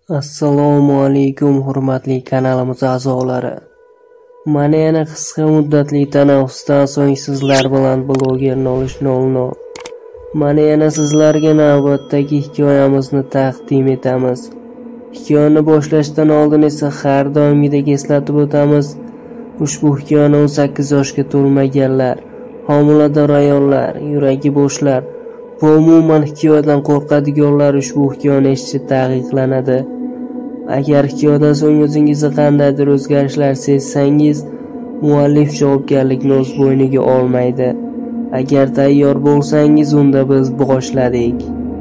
Assalomu alaykum hurmatli kanalimiz a'zolari. Mana yana qisqa muddatli tanaffusdan so'ng sizlar bilan bloger 00. Mana yana sizlarga navbatdagi hikoyamizni taqdim etamiz. Hikoyani boshlashdan oldin esa har doimgidek eslatib o'tamiz. Ushbu hikoyani 18 yoshga to'lmaganlar, homilador ayollar, yuragi bo'shlar va umuman hikoyadan qo'rqadiganlar ushbu hikoyani eshitishi taqiqlanadi. Agar hikoyadan so'ng o'zingizda qandaydir o'zgarishlar sezsangiz, muallif javobgarlikni o'z bo'yniga olmaydi. Agar tayyor bo'lsangiz, unda biz boshladik.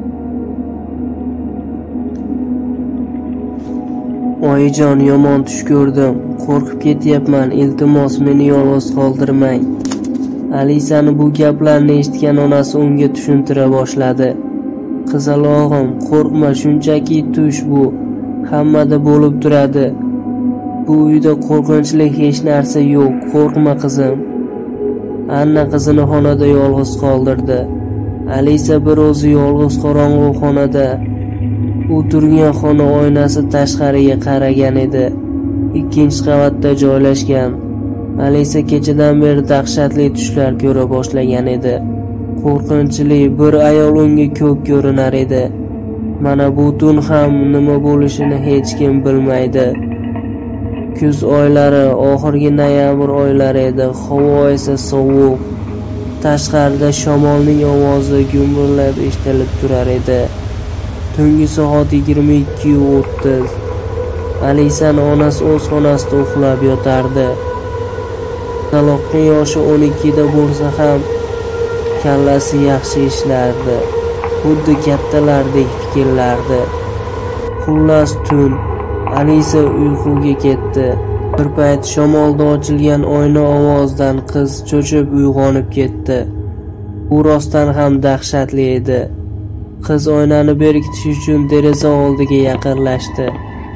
Oyijon, yomon tush ko'rdim. Qo'rqib ketyapman. Iltimos, meni yolg'iz qoldirmang. Alisani bu gaplarni eshitgan onasi unga tushuntira boshladi. Qizalog'im, qo'rqma, shunchaki tush bu. Hammada bo'lib turadi. Bu uyda qo'rqinchli hech narsa yo'q. Qo'rqma qizim. Anna qizini xonada yolg'iz qoldirdi. Alisa bir o'zi yolg'iz qorong'u xonada. U turgan xona oynasi tashqariga qaragan edi. Ikkinchi qavatda joylashgan. Alisa kechadan beri dahshatli tushlar ko'ra boshlagan edi. Qo'rqinchli bir ayol unga ko'p ko'rinar edi. Mana bu tun ham nima bo'lishini hech kim bilmaydi. Kuz oylari, oxirgi noyabr oylari edi. Havo esa sovuq. Tashqarida shamolning ovozi gumburlab eshitilib turar edi. Tungi soat 22:30. Alisani onasi o'z xonasida uxlab yotardi. Qizaloqning yoshi 12da bo'lsa ham kallasi yaxshi ishlardi. Xuddi kattalardek fikrlardi. Xullas tun. Alisa uyquga ketdi. Bir payt shamolda ochilgan oyna ovozidan qiz cho'chib uyg'onib ketdi. Bu rostdan ham dahshatli edi. Qiz oynani berkitish uchun deraza oldiga yaqinlashdi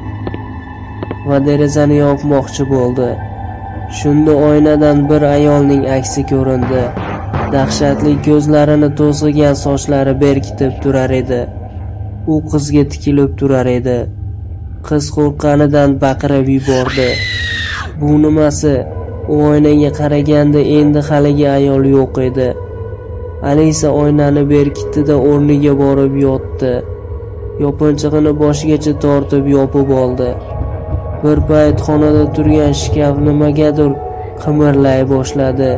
va derazani yopmoqchi bo'ldi. Shunda oynadan bir ayolning aksi ko'rindi. Dahshatli ko'zlarini to'sg'igan sochlari berkitib turar edi. U qizga tikilib turar edi. Qiz qo'rqqanidan baqirib yubordi. Bu nimasi? U oynaga qaraganda endi haligi ayol yo'q edi. Alisa oynani berkitdi-da o'rniga borib yotdi. Yopinchig'ini boshigacha tortib yopib oldi. Bir payt xonada turgan shkaf nimagadir qimirlay boshladi.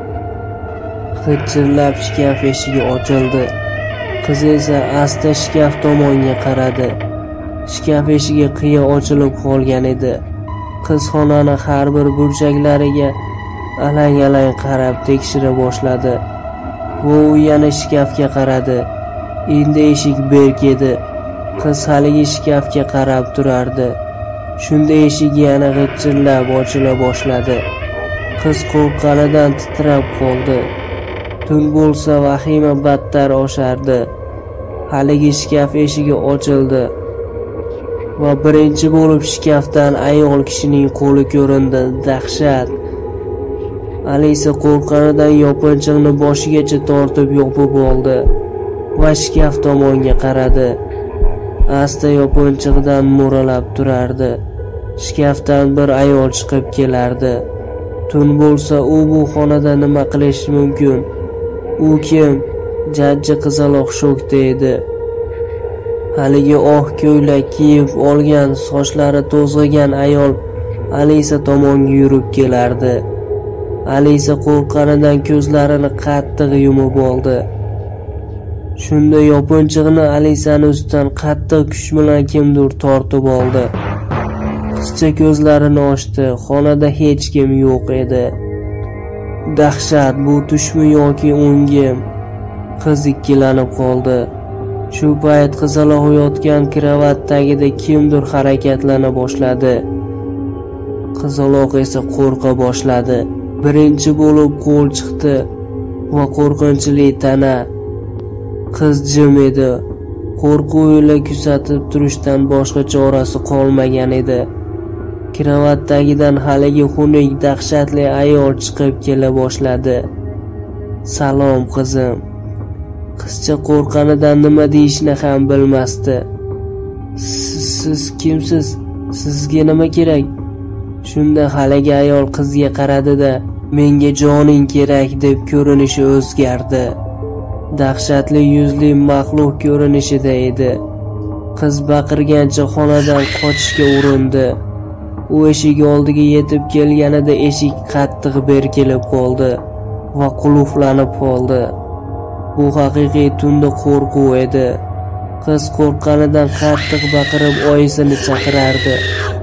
G'ijirlab shkaf eshigi ochildi. Qiz esa asta shkaf tomonga qaradi. Shkaf eshigi qiya ochilib qolgan edi. Qiz xonani har bir burchaklariga alang-alang qarab tekshira boshladi. U yana shkafga qaradi. Endi eshik berk edi. Qiz haligi shkafga qarab turardi. Shunda eshik yana g'ijirlab ochila boshladi. Qiz qo'rqqanidan titrab qoldi. Tun bo'lsa vahima battar oshardi. Haligi shkaf eshigi ochildi va birinchi bo'lib shkafdan ayol kishining qo'li ko'rindi. Dahshat. Alisa qo'rqqanidan yopinchiqni boshigacha tortib yopib oldi va shkaf tomonga qaradi. Asta yopinchiqdan mo'ralab turardi. Shkafdan bir ayol chiqib kelardi. Tun bo'lsa u bu xonada nima qilishi mumkin? U kim? Jajji qizaloq shokda edi. Haligi oq ko'ylak kiyib olgan, sochlari to'zg'igan ayol Alisa tomonga yurib kelardi. Alisa qo'rqqanidan ko'zlarini qattiq yumib oldi. Shunda yopinchiqni Alisani ustidan qattiq kuch bilan kimdir tortib oldi. Qizcha ko'zlarini ochdi. Xonada hech kim yo'q edi. Dahshat, bu tushmi yoki o'ngim? Qiz ikkilanib qoldi. Shu payt qizaloq yotgan kravat tagida kimdir harakatlana boshladi. Qizaloq esa qo'rqa boshladi. Birinchi bo'lib qo'l chiqdi va qo'rqinchli tana. Qiz jim edi. Qo'rquv ila kuzatib turishdan boshqa chorasi qolmagan edi. Kravatdagidan haligi xunuk dahshatli ayol chiqib kela boshladi. "Salom qizim." Qizcha qo'rqqanidan nima deyishni ham bilmasdi. Siz kimsiz? Sizga nima kerak? Shunda haligi ayol qizga qaradi-da, menga joning kerak deb ko'rinishi o'zgardi. Dahshatli yuzli maxluq ko'rinishida edi. Qiz baqirgancha xonadan qochishga urindi. U eshik oldiga yetib kelganida eshik qattiq berkilib qoldi va qulflanib qoldi. Bu haqiqiy tunda qo'rquv edi. Qiz qo'rqqanidan qattiq baqirib oyisini chaqirardi.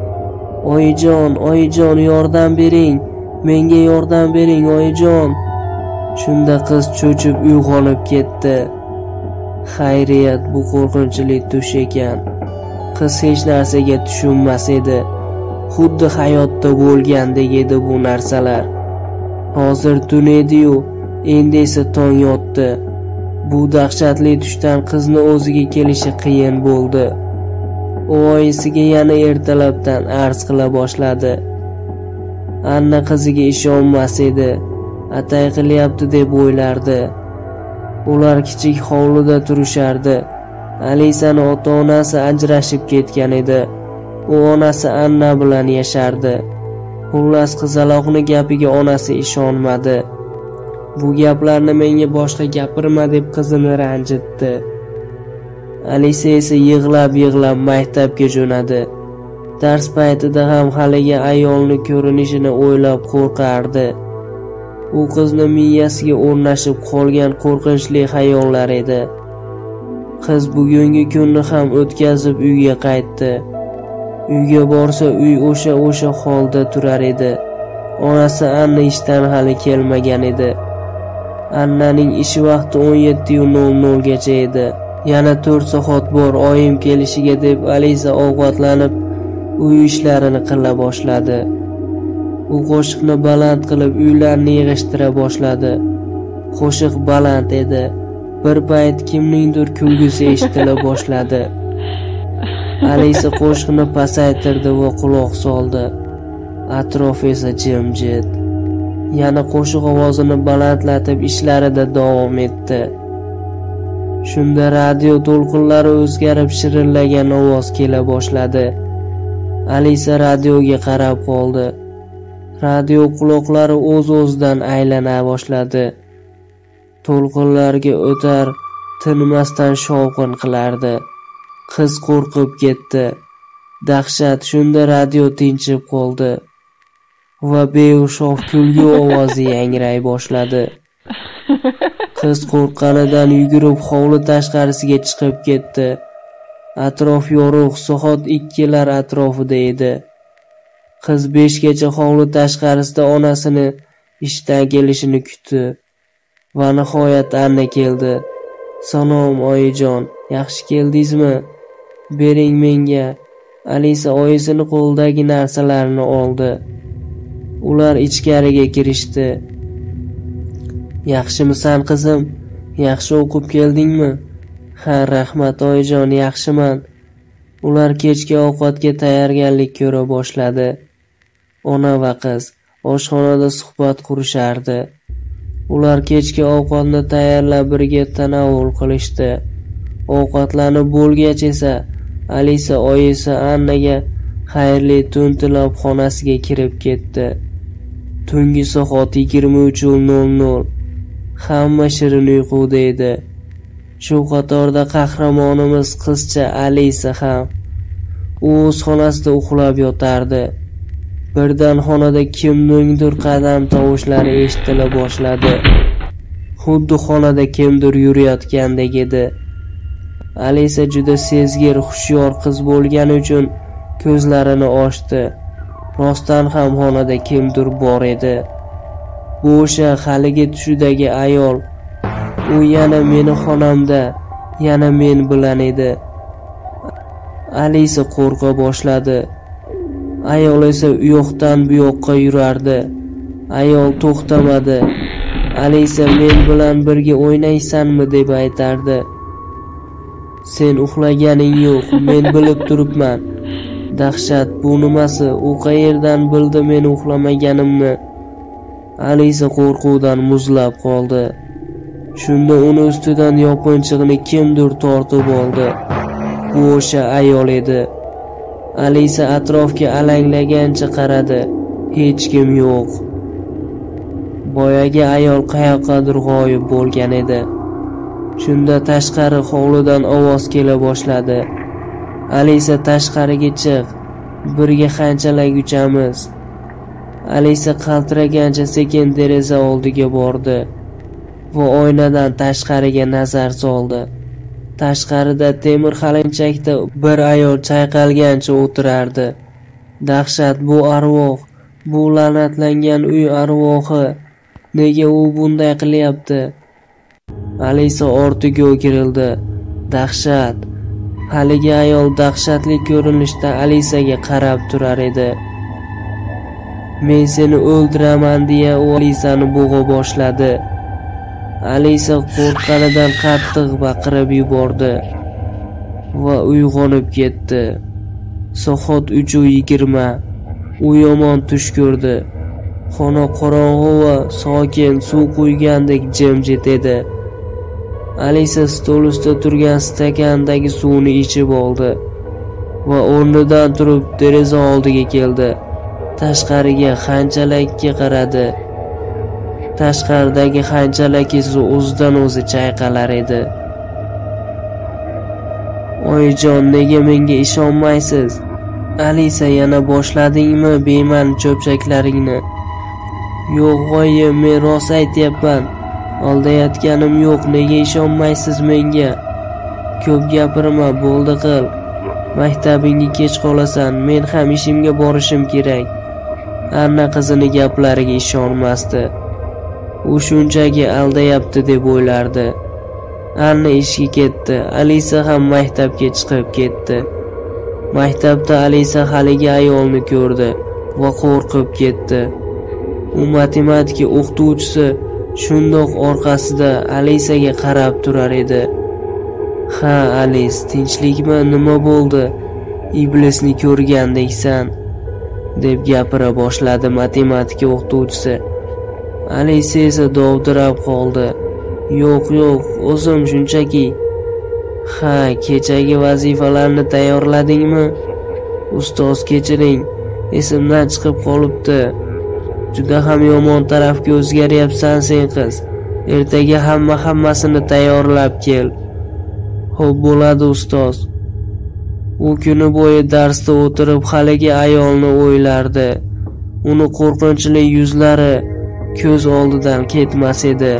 Oyijon, yordam bering. Menga yordam bering, oyijon. Shunda qiz cho'chib uyg'onib ketdi. Xayriyat, bu qo'rqinchli tush ekan. Qiz hech narsaga tushunmas edi. Xuddi hayotda bo'lgandek edi bu narsalar. Hozir tun edi-yu, endi esa tong otdi. Bu dahshatli tushdan qizni o'ziga kelishi qiyin bo'ldi. U oyisiga yana ertalabdan arz qila boshladi. Anna qiziga ishonmas edi. Atay qilyapti deb o'ylardi. Ular kichik hovlida turishardi. Alisaning ota-onasi ajrashib ketgan edi. U onasi Anna bilan yashardi. Xullas qizaloqning gapiga onasi ishonmadi. Bu gaplarni menga boshqa gapirma deb qizini ranjitdi. Alisa esa yig'lab maktabga jo'nadi. Dars paytida ham haligi ayolning ko'rinishini o'ylab qo'rqardi. U qizni miyasiga o'rnashib qolgan qo'rqinchli xayollar edi. Qiz bugungi kunni ham o'tkazib uyga qaytdi. Uyga borsa uy o'sha holda turar edi. Onasi Anna ishdan hali kelmagan edi. Annaning ish vaqti 17:00 gacha edi. Yana 4 soat bor oyim kelishiga deb Alisa ovqatlanib uy ishlarini qila boshladi. U qo'shiqni baland qilib uylarni yig'ishtira boshladi. Qo'shiq baland edi. Bir payt kimningdir kulgisi eshitila boshladi. Alisa qo'shiqni pasaytirdi va quloq soldi. Atrof esa jimjit. Yana qo'shiq ovozini balandlatib ishlarida davom etdi. Shunda radio to'lqinlari o'zgarib shirillagan ovoz kela boshladi. Alisa radioga qarab qoldi. Radio quloqlari o'z-o'zidan aylana boshladi. To'lqinlarga o'tar, tinmasdan shovqin qilardi. Qiz qo'rqib ketdi. Dahshat, shunda radio tinchib qoldi va beushoq kulgu ovozi yangray boshladi. Qiz qo'rqqanidan yugurib hovli tashqarisiga chiqib ketdi. Atrof yorug', soat 2lar atrofida edi. Qiz 5 gacha hovli tashqarisida onasini ishdan kelishini kutdi va nihoyat Anna keldi. "Salom oyijon, yaxshi keldingizmi? Bering menga." Alisa oyisining qo'lidagi narsalarni oldi. Ular ichkariga kirishdi. "Yaxshimisan qizim? Yaxshi o'qib keldingmi?" "Ha, rahmat oyijon, yaxshiman." Ular kechki ovqatga tayyorgarlik ko'ra boshladi. Ona va qiz oshxonada suhbat qurishardi. Ular kechki ovqatni tayyorlab birga tanovul qilishdi. Ovqatlanib bo'lgach esa Alisa oyisi Annaga xayrli tun tilab xonasiga kirib ketdi. Tungi soat 23:00. Hamma shirin uyquda edi. Shu qatorda qahramonimiz qizcha Alisa ham. U o'z xonasida uxlab yotardi. Birdan xonada kimningdir qadam tovushlari eshitila boshladi. Xuddi xonada kimdir yurayotgandek edi. Alisa juda sezgir, hushyor qiz bo'lgani uchun ko'zlarini ochdi. Rostdan ham xonada kimdir bor edi. Bu o'sha haligi tushidagi ayol. U yana meni xonamda, yana men bilan edi. Alisa qo'rqa boshladi. Ayol esa u yoqdan bu yoqqa yurardi. Ayol to'xtamadi. Alisa men bilan birga o'ynaysanmi deb aytardi. Sen uxlaganing yo'q, men bilib turibman. Dahshat, bu nimasi? U qayerdan bildi men uxlamaganimni? Alisa qo'rquvdan muzlab qoldi. Shunda uni ustidan yopinchiqni kimdir tortib oldi. Bu o'sha ayol edi. Alisa atrofga alanglagancha qaradi. Hech kim yo'q. Boyagi ayol qayoqqadir g'oyib bo'lgan edi. Shunda tashqari hovlidan ovoz kela boshladi. Alisa, tashqariga chiq. Birga qanchalar uchamiz. Alisa qaltiragancha sekin deraza oldiga bordi va oynadan tashqariga nazar soldi. Tashqarida temir xalinchakda bir ayol chayqalgancha o'tirardi. Dahshat, bu arvoh, bu la'natlangan uy arvohi. Nega u bunday qilyapti? Alisa ortiga o'girildi. Dahshat. Haligi ayol dahshatli ko'rinishda Alisaga qarab turar edi. Men seni o'ldiraman deya u Alisani bo'g'a boshladi. Alisa qo'rqqanidan qattiq baqirib yubordi va uyg'onib ketdi. Soat 3:20. U yomon tush ko'rdi. Xona qorong'u va sokin, suv quygandek jimjit edi. Alisa stol ustida turgan stakandagi suvni ichib oldi va o'rnidan turib deraza oldiga keldi. Tashqariga xanchalikka qaradi. Tashqaridagi xanchalik suv o'zidan o'zi chayqalar edi. Oyijon, nega menga ishonmaysiz? Alisa, yana boshladingmi bema'ni cho'pchaklaringni? Yo'q oyi, men rost aytyapman. Aldayotganim yo'q, nega ishonmaysiz menga? Ko'p gapirma, bo'ldi qil. Maktabingga kech qolasan, men ham ishimga borishim kerak. Anna qizini gaplariga ishonmasdi. U shunchaki aldayapti deb o'ylardi. Anna ishga ketdi. Alisa ham maktabga chiqib ketdi. Maktabda Alisa haligi ayolni ko'rdi va qo'rqib ketdi. U matematika o'qituvchisi shundoq orqasida Alisaga qarab turar edi. Ha, Alis, tinchlikmi, nima bo'ldi? Iblisni ko'rgandeksan, deb gapira boshladi matematika o'qituvchisi. Alisa esa dovdirab qoldi. Yo'q, o'zim shunchaki. Ha, kechagi vazifalarni tayyorladingmi? Ustoz, kechiring, esimdan chiqib qolibdi. Juda ham yomon tarafga o'zgaryapsan sen qiz. Ertaga hammasini tayyorlab kel. Xo'p, bo'ladi ustoz. U kuni bo'yi darsda o'tirib haligi ayolni o'ylardi. Uni qo'rqinchli yuzlari ko'z oldidan ketmas edi.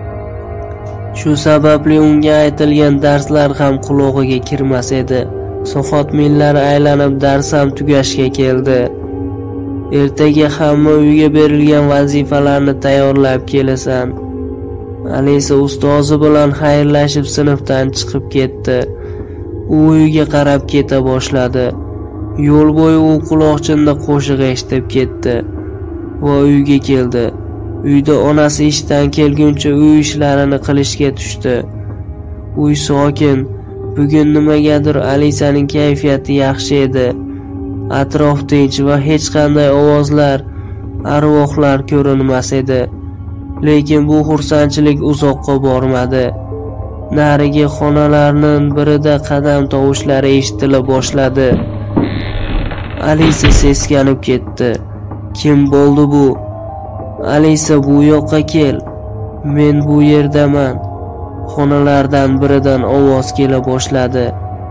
Shu sababli unga aytilgan darslar ham quloqiga kirmas edi. Soat millari aylanib dars ham tugashga keldi. Ertaga hamma uyga berilgan vazifalarni tayyorlab kelasan. Alisa ustozi bilan xayrlashib sinfdan chiqib ketdi. U uyiga qarab keta boshladi. Yo'l bo'yi u quloqchinda qo'shiq eshitib ketdi va uyga keldi. Uyda onasi ishdan kelguncha uy ishlarini qilishga tushdi. Uy sokin. Bugun nimagadir Alisaning kayfiyati yaxshi edi. Atrof tinch va hech qanday ovozlar, arvohlar ko'rinmas edi. Lekin bu xursandchilik uzoqqa bormadi. Narigi xonalarning birida qadam tovushlari eshitila boshladi. Alisa seskanib ketdi. Kim bo'ldi bu? Alisa, bu yoqqa kel. Men bu yerdaman. Xonalardan biridan ovoz kela boshladi.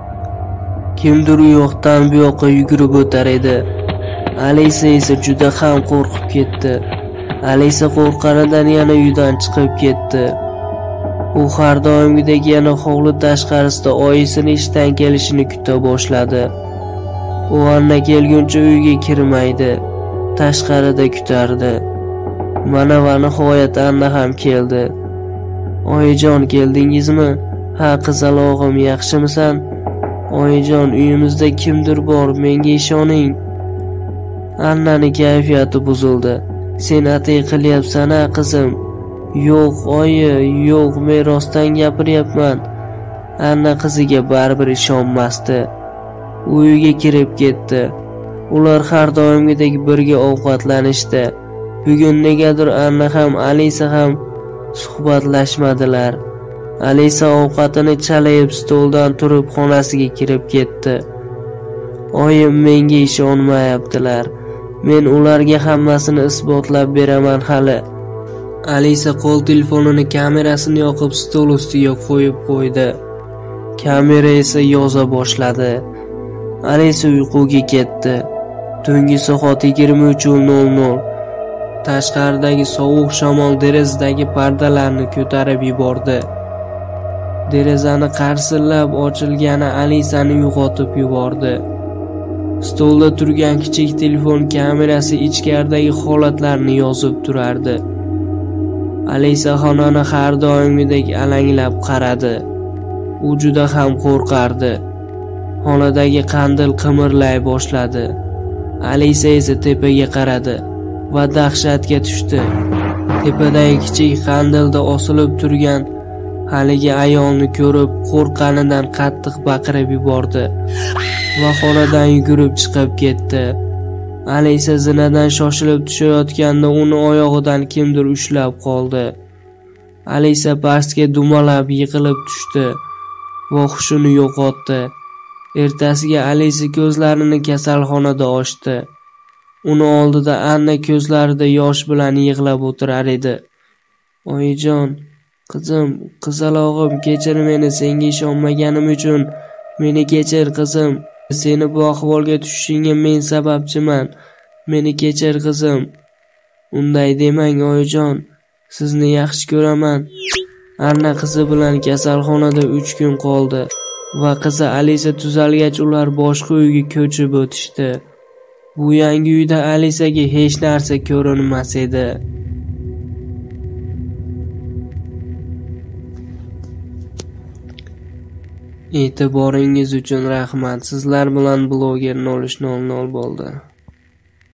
Kimdir u yoqdan bu yoqqa yugurib o'tar edi. Alisa esa juda ham qo'rqib ketdi. Alisa qo'rqqanidan yana uydan chiqib ketdi. U har doimgidek yana hovli tashqarisida oyisini ishdan kelishini kuta boshladi. U Anna kelguncha uyga kirmaydi. Tashqarida kutardi. Mana va nihoyat Anna ham keldi. Oyijon, keldingizmi? Ha, qizalog'im, yaxshimisan? Oyijon, uyimizda kimdir bor, menga ishoning. Annaning kayfiyati buzildi. Sen atay qilyapsan-a, qizim? Yo'q, oyi, yo'q, men rostdan gapiryapman. Anna qiziga baribir ishonmasdi. Uyiga kirib ketdi. Ular har doimgidek birga ovqatlanishdi. Bugun negadir Anna ham, Alisa ham suhbatlashmadilar. Alisa ovqatini chalayib stoldan turib xonasiga kirib ketdi. Oyim menga ishonmayaptilar. Men ularga hammasini isbotlab beraman hali. Alisa qo'l telefonini kamerasini yoqib stol ustiga qo'yib qo'ydi. Kamera esa yoza boshladi. Alisa uyquga ketdi. Tungi soat 23:00. Tashqaridagi sovuq shamol derazadagi pardalarni ko'tarib yubordi. Derazani qarsillab ochilgani Alisani uyg'otib yubordi. Stolda turgan kichik telefon kamerasi ichkaridagi holatlarni yozib turardi. Alisa xonani har doimgidek alanglab qaradi. U juda ham qo'rqardi. Xonadagi qandil qimirlay boshladi. Alisa esa tepaga qaradi va dahshatga tushdi. Tepadagi kichik qandilda osilib turgan haligi ayolni ko'rib, qo'rqqanidan qattiq baqirib yubordi va xonadan yugurib chiqib ketdi. Alisa zinadan shoshilib tushayotganda uni oyog'idan kimdir ushlab qoldi. Alisa pastga dumalab yiqilib tushdi va hushini yo'qotdi. Ertasiga Alisa ko'zlarini kasalxonada ochdi. Uni oldida Anna ko'zlarida yosh bilan yig'lab o'tirar edi. "Oyijon, qizim, qizalog'im, kechir meni, senga ishonmaganim uchun meni kechir qizim. Seni bu ahvolga tushishingga men sababchiman. Meni kechir qizim." "Unday demang oyijon, sizni yaxshi ko'raman." Anna qizi bilan kasalxonada 3 kun qoldi va qizi Alisa tuzalgach ular boshqa uyga ko'chib o'tishdi. Bu yangi uyda Alisaga hech narsa ko'rinmas edi. E'tiboringiz uchun rahmat. Sizlar bilan bloger 00 bo'ldi.